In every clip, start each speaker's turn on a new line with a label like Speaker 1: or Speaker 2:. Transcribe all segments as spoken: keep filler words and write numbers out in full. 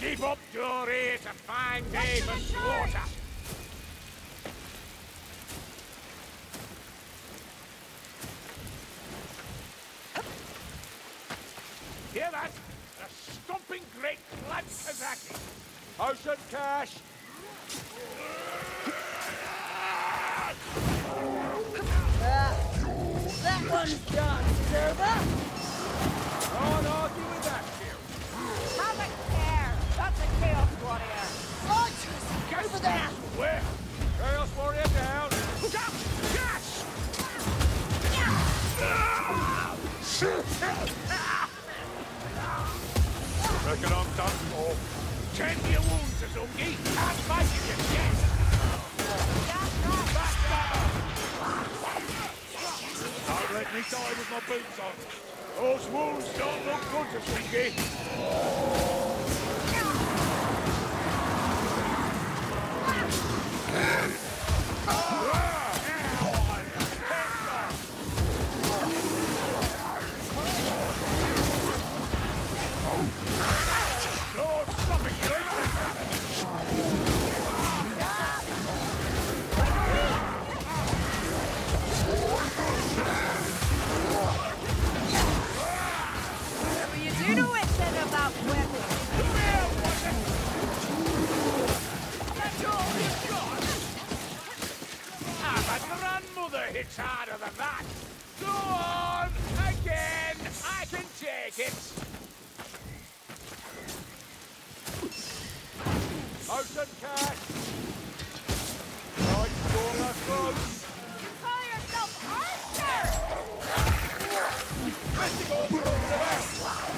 Speaker 1: Keep up, Dory. It's a fine day for slaughter. Hear that? The stomping great blood Kazaki. Ocean cash.
Speaker 2: Uh, that one's done, Zerba.
Speaker 1: Don't argue with that, Jill.
Speaker 3: Have a care. That's a Chaos Warrior.
Speaker 2: Right! Over there!
Speaker 1: Where? Chaos Warrior down. Look out! Cash! Reckon I'm done for. Tend to your wounds, Azungi. I'm fighting you yet. Back down! Don't let me die with my boots on. Those wounds don't look good, Azungi. It's harder than that. Go on! Again! I can take it! Ocean cash! Right, Stormer, close!
Speaker 3: You call yourself Archer!
Speaker 1: Let's go through the back!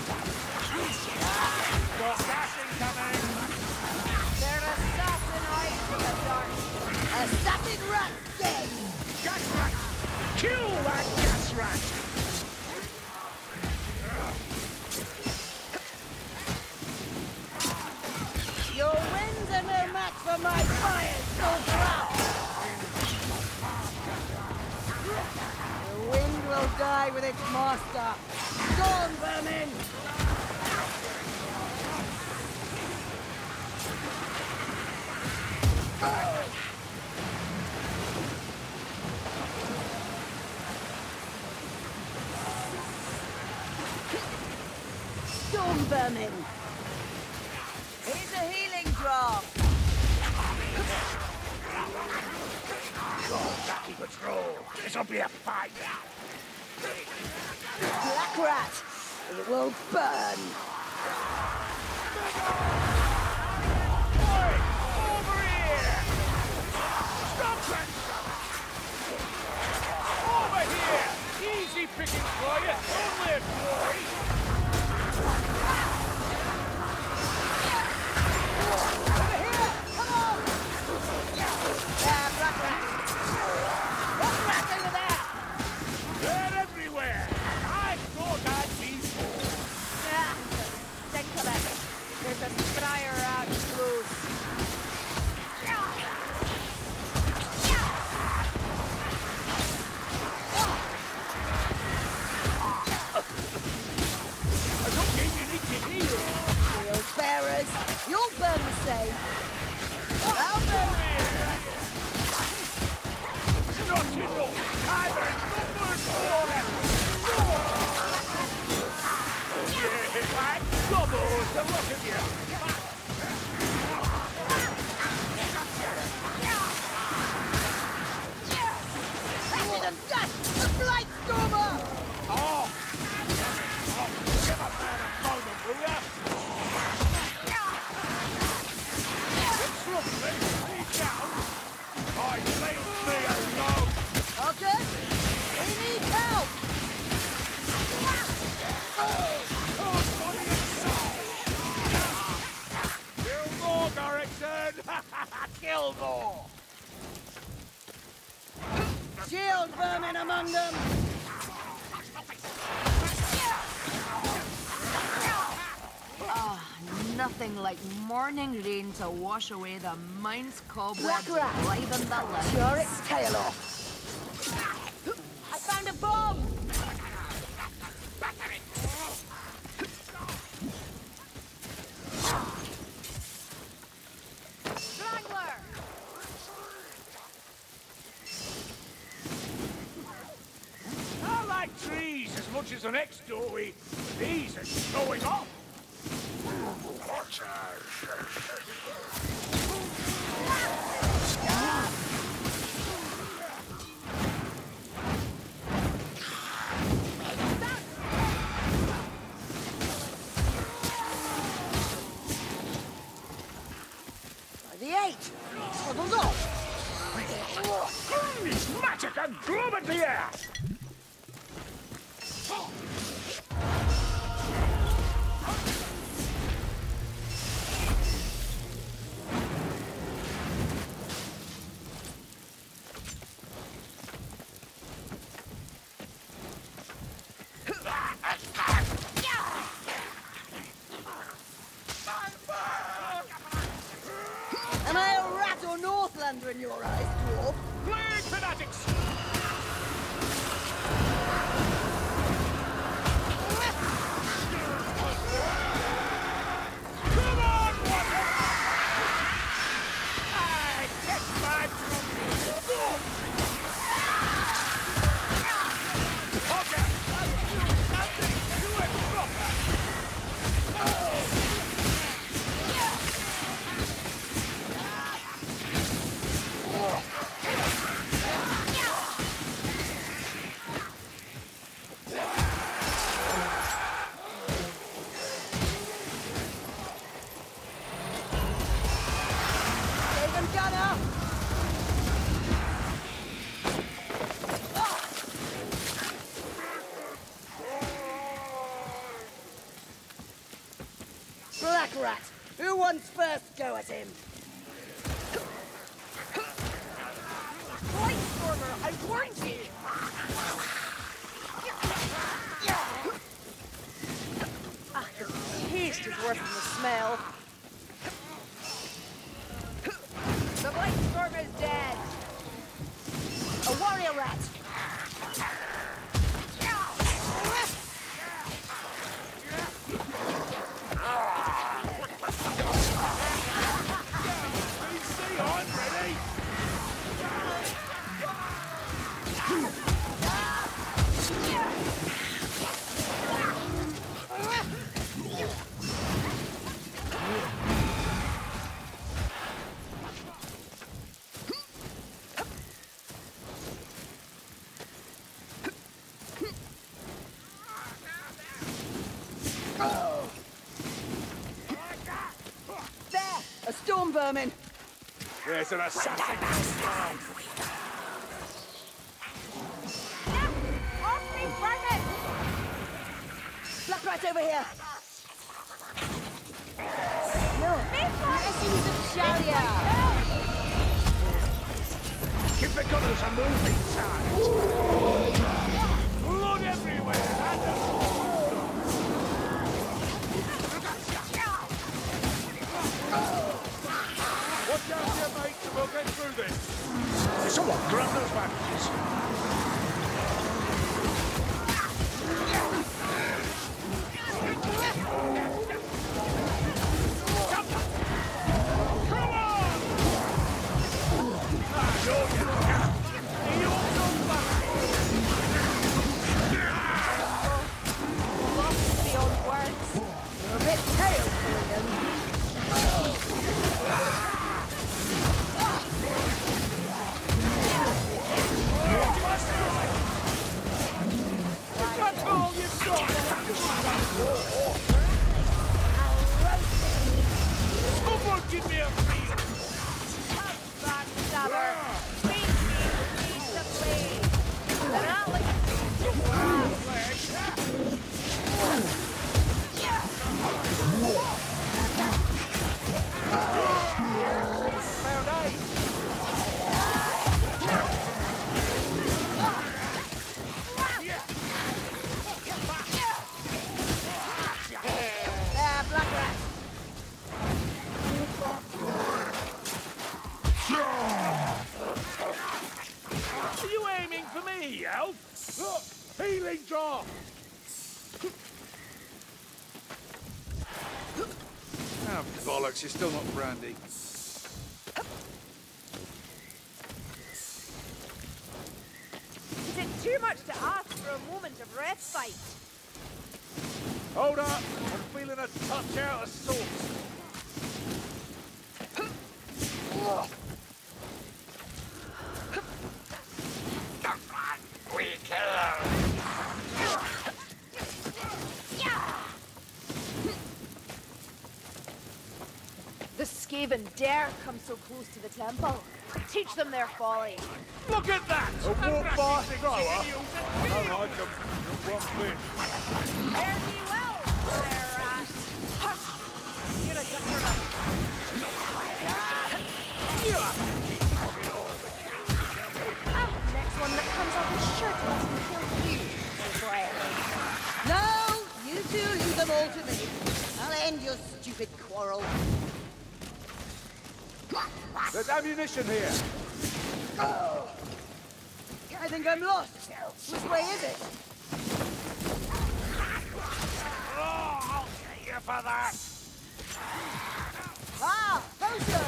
Speaker 1: Got gas incoming!
Speaker 3: They're assassin eyes in the dark.
Speaker 2: Assassin rat dead!
Speaker 1: Gas rat! Kill that gas rat!
Speaker 2: Your winds are no match for my fire, Soldier! The wind will die with its master. Storm vermin! Storm vermin!
Speaker 3: Here's a healing draught.
Speaker 1: Go, Jackie Patrol! This'll be a fight!
Speaker 2: Black rat! It will burn!
Speaker 1: Oi! Over here! Stop that! Over here! Easy picking for you! Only a glory!
Speaker 2: Over here! Come on! There, black rat! Black rat over there!
Speaker 1: They're everywhere! I thought I'd be fooled!
Speaker 3: Ah, think of it. There's a Stryer out loose.
Speaker 1: I don't think you need to heal!
Speaker 2: Shield bearers, you'll burn the same. I'll burn
Speaker 1: Not enough! Either numbers or yeah, I double the look of you!
Speaker 2: Ashes and dust! The Blight Stormer!
Speaker 1: Oh! Oh, give a man a moment, will ya? It's lovely, leave down! I leave me alone!
Speaker 2: Okay? We need help!
Speaker 1: Kill more, Gorrickson! Kill more!
Speaker 2: Shield vermin among them!
Speaker 3: Ah, nothing like morning rain to wash away the mind's cobwebs
Speaker 2: Black rat.
Speaker 3: and liven the limbs.
Speaker 2: Sure its tail off!
Speaker 3: I found a bomb!
Speaker 1: is the next doorway. These are showing off.
Speaker 2: The eight. Scribbled off.
Speaker 1: It's magic and glove at the air.
Speaker 2: Am I a rat or Northlander in your eyes, dwarf?
Speaker 1: Plague fanatics! Come on, water! I take my drum. Okay, nothing to it proper.
Speaker 2: Save him, Gunner! Black Rat, who wants first go at him?
Speaker 3: Blightstormer, I warned you!
Speaker 2: Ah, the taste is worse than the smell.
Speaker 3: The Blightstorm is dead!
Speaker 2: A warrior rat!
Speaker 1: See, I'm ready.
Speaker 2: There! A storm vermin!
Speaker 1: There's an assassin.
Speaker 3: Off me, vermin!
Speaker 2: Black Rat over here! No! Essence of Shalia!
Speaker 1: Give the gunners a moving target. Blood everywhere. And a... Watch out here, mate. We'll get through this. Someone grab those bandages. Come on! Ah, you're getting You're so
Speaker 3: Lost beyond words.
Speaker 2: You're a bit pale, William.
Speaker 1: That's all you've got! Someone give me a feel!
Speaker 3: Backstabber! Beat me, piece of blade! They're not like
Speaker 1: Found eight!
Speaker 2: There, Black Rat!
Speaker 1: Are you aiming for me, Elf? Look, healing draught!
Speaker 4: Oh, bollocks, you're still not brandy.
Speaker 3: Is it too much
Speaker 2: much to ask for a moment of respite.
Speaker 1: Hold up! I'm feeling a touch out of sorts. We kill.
Speaker 3: The Skaven dare come so close to the temple. Teach them their folly.
Speaker 1: Look at that!
Speaker 4: A walk by thrower? I
Speaker 1: I
Speaker 4: don't like them. Not one bit.
Speaker 2: Fare thee well, there, rat. Hush! You're a good
Speaker 3: Next one that comes off his shirt must kill you.
Speaker 2: No, you two leave them all to me. I'll end your stupid quarrel.
Speaker 4: There's ammunition here.
Speaker 2: Oh. I think I'm lost. Which way is it?
Speaker 1: Oh, I'll get you for that!
Speaker 2: Ah, potion!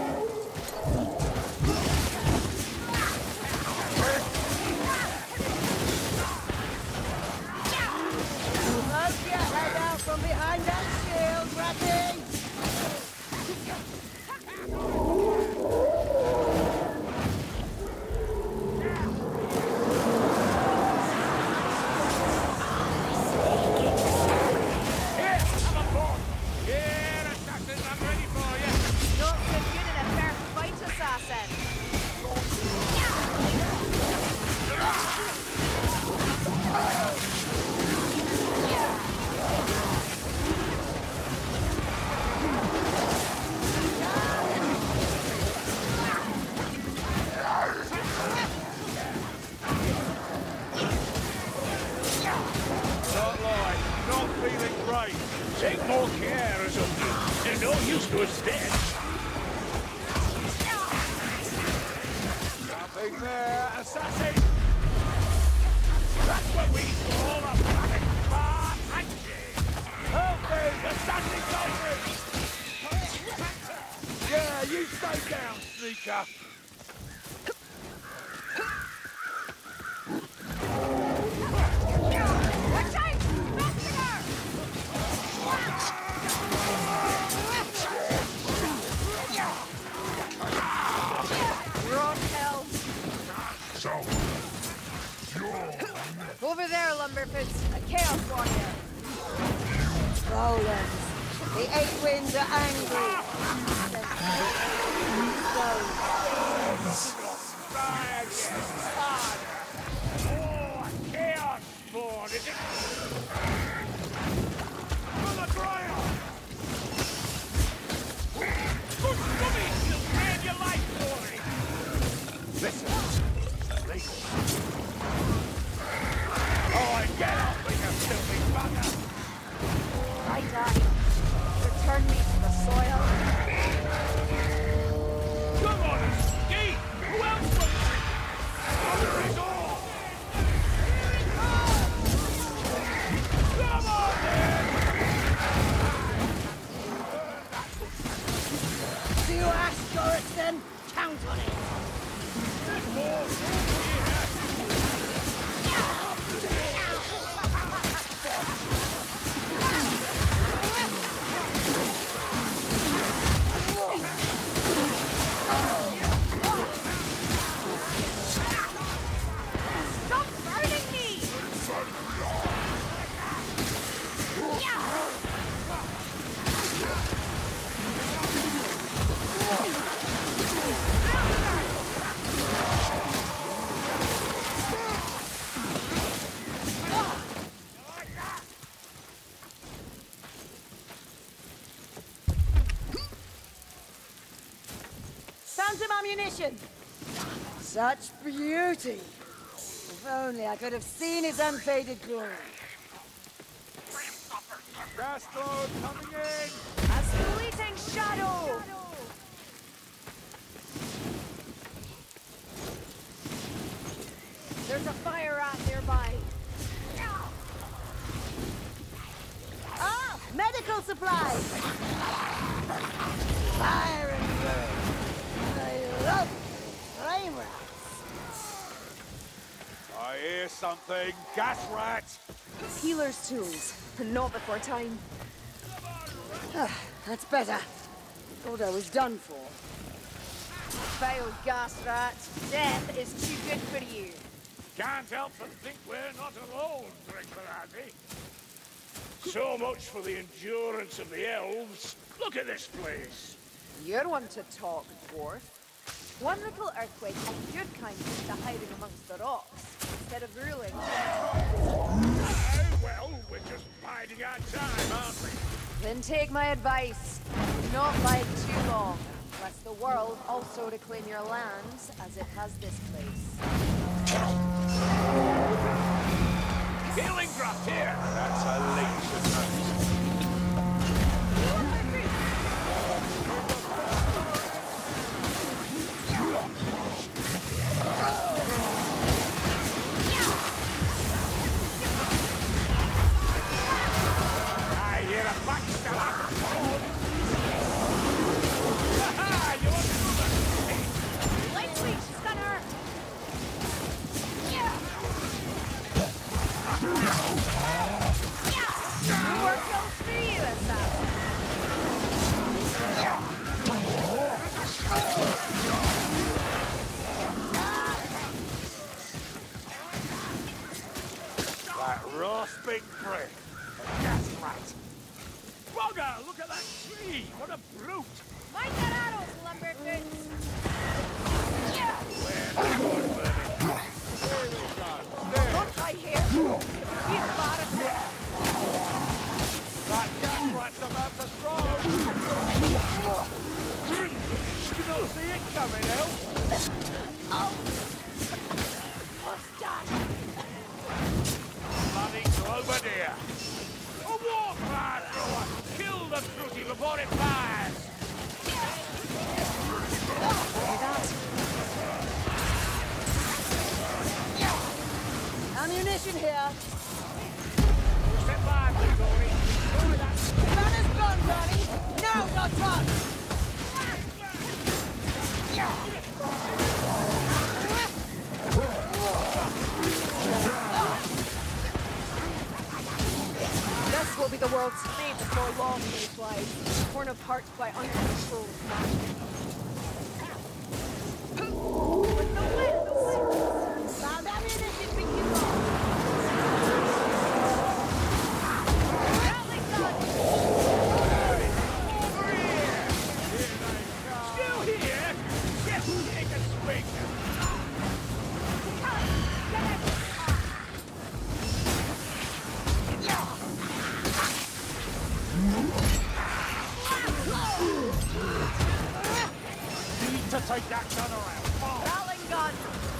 Speaker 2: Let's get head out from behind that shield, Ratty!
Speaker 1: Here, come on board! Yeah, assassins, I'm ready for you!
Speaker 3: Not so good in a fair fight, assassin.
Speaker 1: Not lying, not feeling great. Take more care or something. They're no use to us dead.
Speaker 4: Nothing there.
Speaker 1: Assassin! That's what we call a fucking bar punching! Help me! Assassin culprit!
Speaker 4: Yeah, you stay down, sneaker.
Speaker 2: Watch out! Messenger!
Speaker 3: Wrong hell. Over there, Lumberfoots. A Chaos Warrior.
Speaker 2: Rollers. The eight winds are angry.
Speaker 1: Try again! Harder! Oh, chaos spawn, is it? For the dryer! Good gummy! You'll trade your life for it! Listen. Listen. Oh, get off me, you filthy bugger!
Speaker 3: I die. Return me to the soil.
Speaker 1: Come on, Ski! Who else will drink? Cover it all! Come on, then!
Speaker 2: Do you ask Dorriston? Count on it.
Speaker 1: There's more here!
Speaker 2: Stop burning me! Found some ammunition. Such beauty. If only I could have seen his unfaded glory.
Speaker 4: Gaston coming in.
Speaker 3: A fleeting shadow. There's a fire rat nearby.
Speaker 2: Ah! Medical supplies! Fire and burn! I love flame rats!
Speaker 4: I I hear something. Gas rat!
Speaker 2: Healer's tools. Not before time. Ah, that's better. Thought I was done for.
Speaker 3: Vile gas rat. Death is too good for you.
Speaker 1: Can't help but think we're not alone, Driggerati. So much for the endurance of the elves. Look at this place.
Speaker 3: You're one to talk, dwarf. One little earthquake and you'd kind of to hiding amongst the rocks, instead of ruling.
Speaker 1: Oh, well, we're just biding our time, aren't we?
Speaker 3: Then take my advice. Do not bide too long, lest the world also reclaim your lands as it has this place.
Speaker 1: Healing draft here!
Speaker 4: That's a leech.
Speaker 1: I hear a backstabber! Ha-ha! You want to
Speaker 3: Lightly, she's got her! You were killed for you, assassin!
Speaker 1: That rasping breath. A gas rat. Bugger, look at that tree! What a brute!
Speaker 3: Mind that arrows, lumber boots! Don't I hear? You bastard!
Speaker 4: That gas rat's about to throw! You don't see it coming, Elf?
Speaker 1: Bloody Globadier! A war fire thrower! Kill the fruity before it fires!
Speaker 2: Ammunition here.
Speaker 1: Step back, Grigori! Over that!
Speaker 2: Man is gone, Johnny. Now not touch. This will be the world's fate before long, Mayflies, torn apart by uncontrolled magic. With the winds! Found ammunition for you all! Rattling gun!
Speaker 1: Still here? Yes, take a swing! Need to take that gun around. Oh,
Speaker 3: Rattling gun!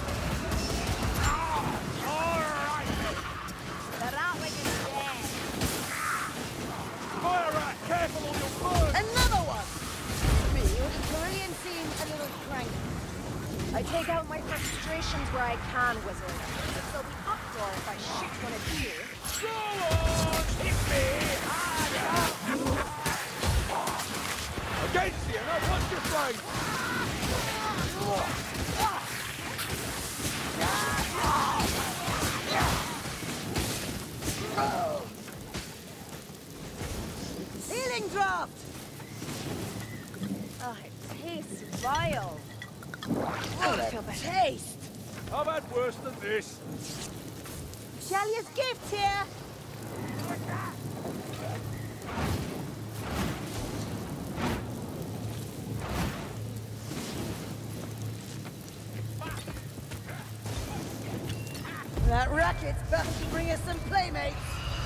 Speaker 1: all right!
Speaker 3: The rattling is dead!
Speaker 4: Fire rat! Careful on your bird!
Speaker 2: Another one! Me, Korean seem a little cranky. I take out my frustrations where I can, wizard. But they'll be uproar if I shoot one of you.
Speaker 1: Go on! Hit me! Harder!
Speaker 4: Against you! Now watch your flame!
Speaker 2: Healing draft! Oh, it tastes vile. Oh, I feel better. Taste!
Speaker 4: I've had worse than this.
Speaker 2: Shelley's gift here! That racket's bound to bring us some playmates.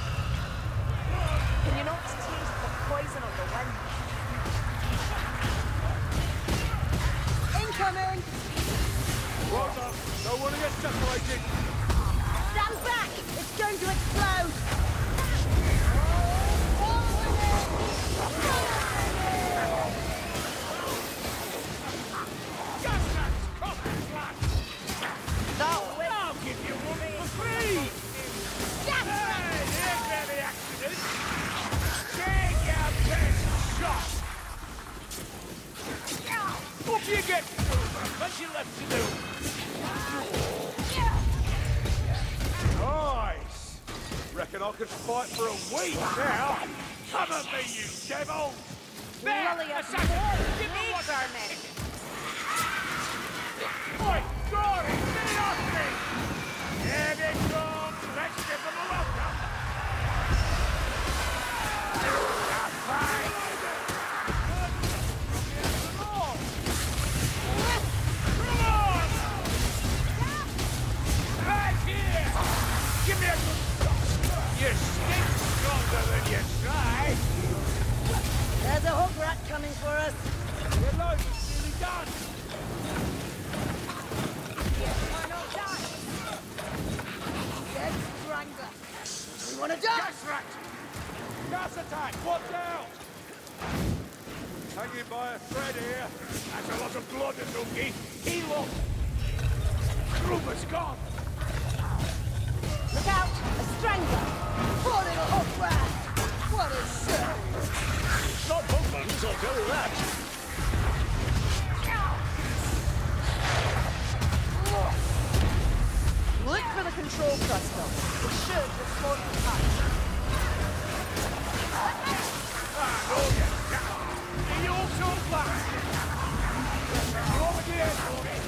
Speaker 3: Can you not taste the poison of the wind?
Speaker 2: Incoming!
Speaker 4: Well done. Don't want to get separated.
Speaker 2: Stand back! It's going to explode!
Speaker 1: Just that coffee flat!
Speaker 3: That wind!
Speaker 1: I'll give you one for free! Hey, here's where the accident! Take your best shot! Up you get, Silver! What's you left to do?
Speaker 4: could fight for a week now.
Speaker 1: Come at me, you devil! There!
Speaker 2: Lily, a
Speaker 1: Assassin! Give me what I meant! Oi! Glory! Get it off me! Here they come! Let's give them a welcome! A fine! Come on! Right here! Give me a good shot! You stink stronger than you try!
Speaker 2: There's a hog rat coming for us.
Speaker 1: Your load is nearly done!
Speaker 2: Dead strangler. We want to die.
Speaker 1: Gas rat!
Speaker 4: Gas attack! Watch out! Hanging by a thread here.
Speaker 1: That's a lot of blood, Nungi. Heal up! Kruma's gone!
Speaker 2: Look out! A strangler. Poor little hog rat. What a shame.
Speaker 1: Not hoodlums, I'll tell you that.
Speaker 2: Look for the control crystal. It should respond to touch.
Speaker 1: Ah, no, you can't. You also fly. Over here, Tony.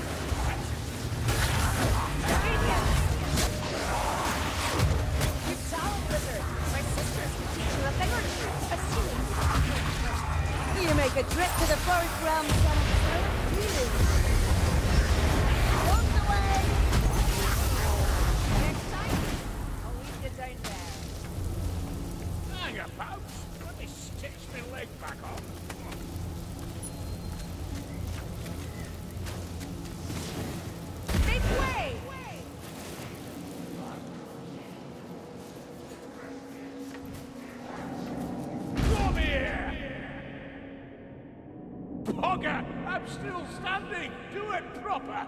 Speaker 2: You talent wizard. My sisters can teach you a thing or two. A silly. You make a trip to the forest realm some years. Walk the way. Next time, I'll leave you down there.
Speaker 1: Hang about. Let me stitch my leg back on.
Speaker 2: Make way!
Speaker 1: Come here! Bugger! I'm still standing! Do it proper!